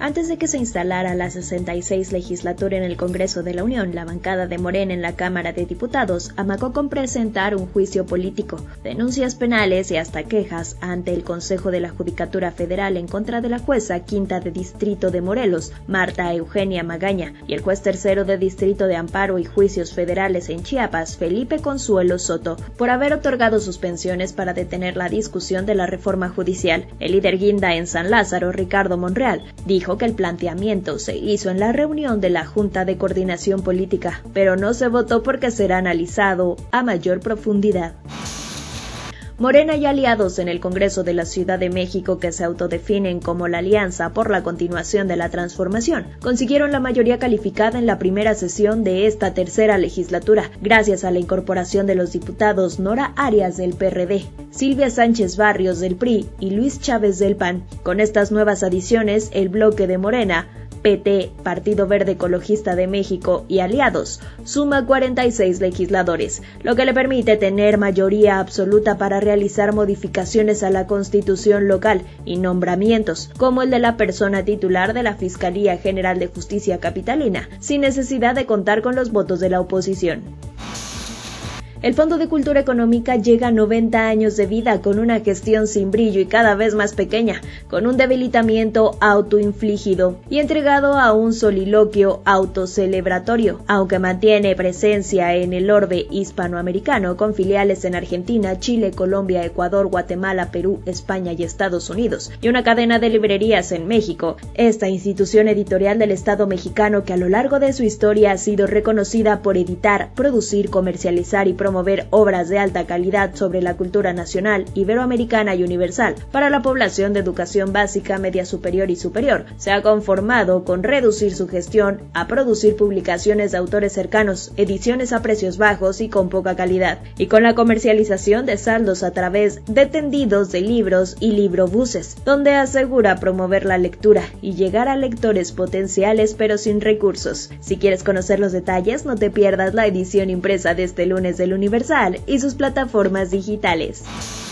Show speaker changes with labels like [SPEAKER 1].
[SPEAKER 1] Antes de que se instalara la 66 legislatura en el Congreso de la Unión, la bancada de Morena en la Cámara de Diputados amagó con presentar un juicio político, denuncias penales y hasta quejas ante el Consejo de la Judicatura Federal en contra de la jueza quinta de Distrito de Morelos, Marta Eugenia Magaña, y el juez tercero de Distrito de Amparo y Juicios Federales en Chiapas, Felipe Consuelo Soto, por haber otorgado suspensiones para detener la discusión de la reforma judicial. El líder guinda en San Lázaro, Ricardo Monreal, dijo que el planteamiento se hizo en la reunión de la Junta de Coordinación Política, pero no se votó porque será analizado a mayor profundidad. Morena y aliados en el Congreso de la Ciudad de México, que se autodefinen como la Alianza por la Continuación de la Transformación, consiguieron la mayoría calificada en la primera sesión de esta tercera legislatura, gracias a la incorporación de los diputados Nora Arias del PRD, Silvia Sánchez Barrios del PRI y Luis Chávez del PAN. Con estas nuevas adiciones, el bloque de Morena, PT, Partido Verde Ecologista de México y aliados, suma 46 legisladores, lo que le permite tener mayoría absoluta para realizar modificaciones a la Constitución local y nombramientos, como el de la persona titular de la Fiscalía General de Justicia Capitalina, sin necesidad de contar con los votos de la oposición. El Fondo de Cultura Económica llega a 90 años de vida con una gestión sin brillo y cada vez más pequeña, con un debilitamiento autoinfligido y entregado a un soliloquio autocelebratorio, aunque mantiene presencia en el orbe hispanoamericano con filiales en Argentina, Chile, Colombia, Ecuador, Guatemala, Perú, España y Estados Unidos, y una cadena de librerías en México. Esta institución editorial del Estado mexicano, que a lo largo de su historia ha sido reconocida por editar, producir, comercializar y promover obras de alta calidad sobre la cultura nacional, iberoamericana y universal para la población de educación básica, media superior y superior, se ha conformado con reducir su gestión a producir publicaciones de autores cercanos, ediciones a precios bajos y con poca calidad, y con la comercialización de saldos a través de tendidos de libros y librobuses, donde asegura promover la lectura y llegar a lectores potenciales pero sin recursos. Si quieres conocer los detalles, no te pierdas la edición impresa de este lunes del Universal y sus plataformas digitales.